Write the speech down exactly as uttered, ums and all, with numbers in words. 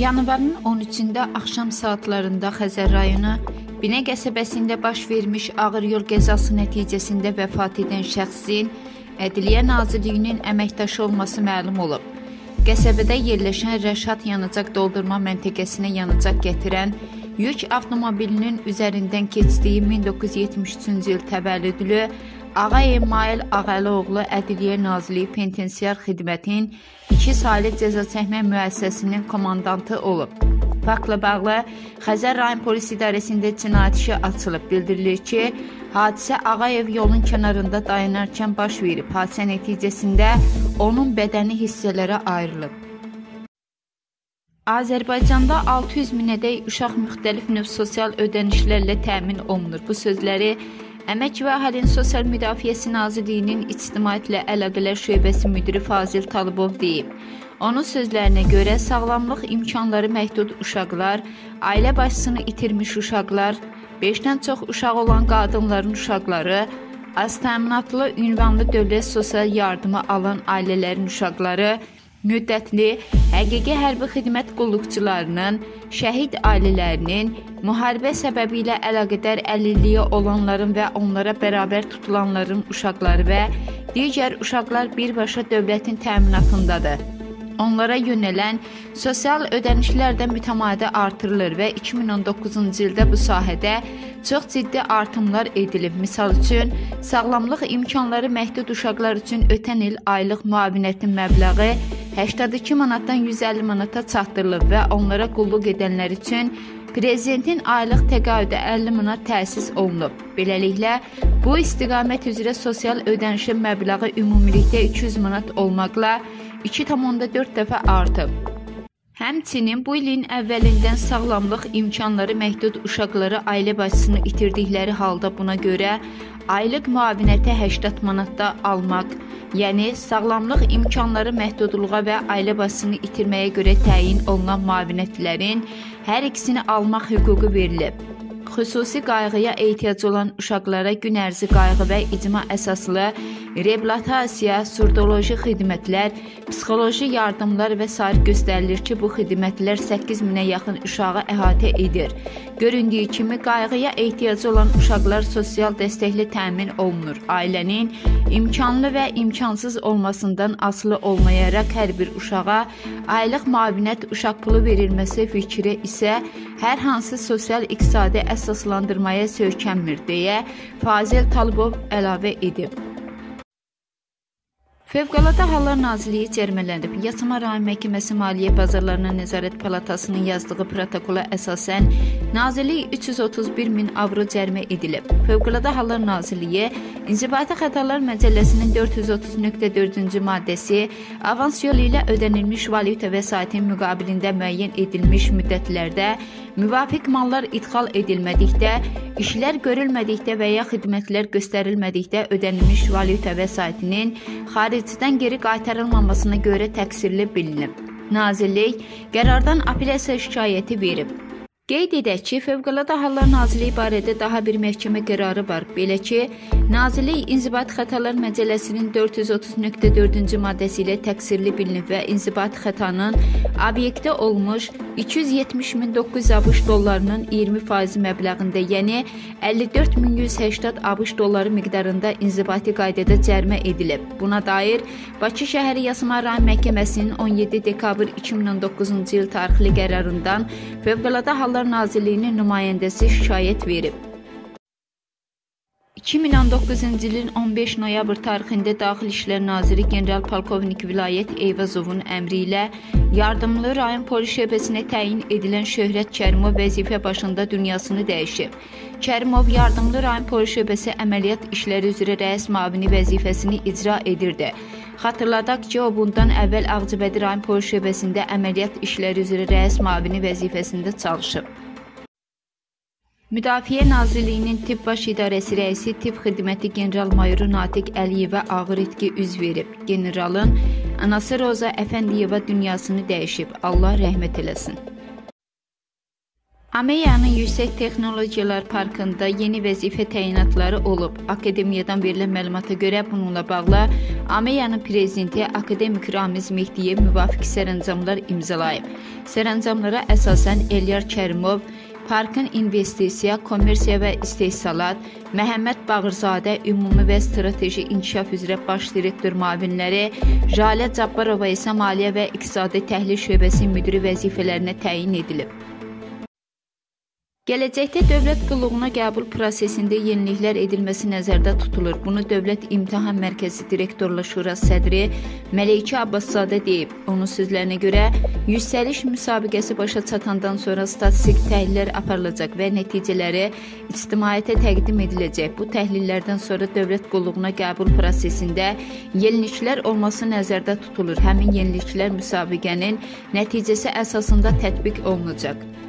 Yanvarın on üçündə axşam saatlarında Xəzər rayonu Binə qəsəbəsində baş vermiş ağır yol qəzası nəticəsində vəfat edən şəxsin Ədliyyə Nazirliyinin əməkdaşı olması məlum olub. Qəsəbədə yerləşən Rəşad yanacaq doldurma məntəqəsinə yanacaq gətirən yük avtomobilinin üzərindən keçdiyi min doqquz yüz yetmiş üçüncü il təvəllüdlü Ağayev Mail Ağalıoğlu Ədliyyə Nazirliyi Penitensiar Xidmətin iki saylı cəza çəkmə müəssisəsinin komandantı olub. Faktla bağlı Xəzər rayon polis idarəsində cinayət işi açılıb. Bildirilir ki, hadisə Ağayev yolun kənarında dayanarkən baş verib. Hadisə nəticəsində onun bədəni hissələrə ayrılıb. Azərbaycanda altı yüz minədək uşaq müxtəlif növ sosial ödənişlərlə təmin olunur. Bu sözləri Əmək və Əhalinin Sosial Müdafiəsi Nazirliyinin İctimaiyyətlə Əlaqələr Şöbəsi müdiri Fazil Talıbov deyib. Onun sözlərinə görə sağlamlıq imkanları məhdud uşaqlar, ailə başçısını itirmiş uşaqlar, beşdən çox uşaq olan qadınların uşaqları, az təminatlı ünvanlı dövlət sosial yardımı alan ailələrin uşaqları, müddətli, həqiqi hərbi xidmət qulluqçularının, şəhid ailələrinin, müharibə səbəbi ilə əlaqədar əlilliyi olanların və onlara bərabər tutulanların uşaqları və digər uşaqlar birbaşa dövlətin təminatındadır. Onlara yönələn sosial ödənişlər də mütəmadi artırılır və iki min on doqquzuncu ildə bu sahədə çox ciddi artımlar edilib. Misal üçün, sağlamlıq imkanları məhdud uşaqlar üçün ötən il aylıq müavinətin məbləği səksən iki manatdan yüz əlli manata çatdırılıb və onlara qulluq edənlər üçün Prezidentin aylıq təqaüdə əlli manat təsis olunub. Beləliklə, bu istiqamət üzrə sosial ödənişin məbləği ümumilikdə iki yüz manat olmaqla iki tam dörd dəfə artıb. Həmçinin bu ilin əvvəlindən sağlamlıq imkanları məhdud uşaqları ailə başçısını itirdikləri halda buna görə aylıq müavinətə səksən manatda almaq, yəni sağlamlıq imkanları məhdudluğa və ailə başçısını itirməyə görə təyin olunan müavinətlərin hər ikisini almaq hüququ verilib. Xüsusi qayğıya ehtiyacı olan uşaqlara gün ərzi qayğı və icma əsaslı reabilitasiya, surdoloji xidmətlər, psixoloji yardımlar və sair göstərilir ki, bu xidmətlər səkkiz minə yaxın uşağı əhatə edir. Göründüyü kimi, qayğıya ehtiyacı olan uşaqlar sosial dəstəkli təmin olunur. Ailənin imkanlı və imkansız olmasından asılı olmayaraq hər bir uşağa aylıq müavinət uşaq pulu verilməsi fikri isə hər hansı sosial-iqtisadi əsaslandırmaya söykənmir, deyə Fazil Talıbov əlavə edib. Fövqəladə Hallar Nazirliyi cərimələnib. Yasamal rayon məhkəməsi Maliyyə Bazarlarına Nəzarət Palatasının yazdığı protokola əsasən Nazirlik üç yüz otuz bir min avro cərimə edilib. Fövqəladə Hallar Nazirliyi İnzibati Xətalar Məcəlləsinin dörd yüz otuz nöqtə dördüncü maddəsi avans yolu ilə ödənilmiş valyuta vəsaitin müqabilində müəyyən edilmiş müddətlərdə müvafiq mallar idxal edilmədikdə, işlər görülmədikdə və ya xidmətlər göstərilmədikdə ödənilmiş valyuta vəsaitinin xaricdən geri qaytarılmamasına görə təqsirli bilinib. Nazirlik qərardan apellyasiya şikayəti verib. Qeyd edək ki, Fövqəladə Hallar Nazirliyi barədə daha bir məhkəmə qərarı var. Belə ki, Nazirlik İnzibati Xətalar Məcəlləsinin dörd yüz otuz nöqtə dördüncü maddəsi ilə təqsirli bilinib və inzibati xətanın obyektə olmuş iki yüz yetmiş min doqquz yüz ABŞ dollarının iyirmi faizi məbləğində, yəni əlli dörd min yüz səksən ABŞ dolları miqdarında inzibati qaydada cərimə edilib. Buna dair Bakı şəhəri Yasamal rayon məhkəməsinin on yeddi dekabr iki min on doqquzuncu il tarixli qərarından Fövqəladə Hallar Nazirliyinin nümayəndəsi şikayət verib. iki min on doqquzuncu ilin on beş noyabr tarixində Daxili İşlər Naziri General Polkovnik Vilayət Eyvazovun əmri ilə yardımlı rayon polis şöbəsinə təyin edilən Şöhrət Kərimov vəzifə başında dünyasını dəyişib. Kərimov yardımlı rayon polis şöbəsi əməliyyat işləri üzrə rəis müavini vəzifəsini icra edirdi. Xatırladaq ki, o bundan əvvəl Ağcabədi rayon polis şöbəsində əməliyyat işləri üzrə rəis müavini vəzifəsində çalışıb. Müdafiə Nazirliyinin Tibb Baş İdarəsi rəisi Tibb Xidməti General-Mayoru Natiq Əliyevə ağır itki üz verib. Generalın anası Roza Əfəndiyeva dünyasını dəyişib. Allah rəhmət eləsin. Ameyanın Yüksək Texnologiyalar Parkında yeni vəzifə təyinatları olub. Akademiyadan verilən məlumata görə bununla bağlı Ameyanın prezidenti akademik Ramiz Mehdiyev müvafiq sərəncamlar imzalayıb. Sərəncamlara əsasən Elyar Kərimov, Parkın investisiya, kommersiya və istehsalat, Məhəmməd Bağırzadə ümumi və strateji inkişaf üzrə baş direktor müavinləri, Jalə Cabbarova isə maliyyə və iqtisadi təhlil şöbəsi müdiri vəzifələrinə təyin edilib. Gələcəkdə dövlət qulluğuna qəbul prosesində yeniliklər edilməsi nəzərdə tutulur. Bunu Dövlət İmtahan Mərkəzi Direktorlar Şurası sədri Məleykə Abbaszadə deyib. Onun sözlərinə görə, yüksəliş müsabiqəsi başa çatandan sonra statistik təhlillər aparılacaq və nəticələri ictimaiyyətə təqdim ediləcək. Bu təhlillərdən sonra dövlət qulluğuna qəbul prosesində yeniliklər olması nəzərdə tutulur. Həmin yeniliklər müsabiqənin nəticəsi əsasında tətbiq olunacaq.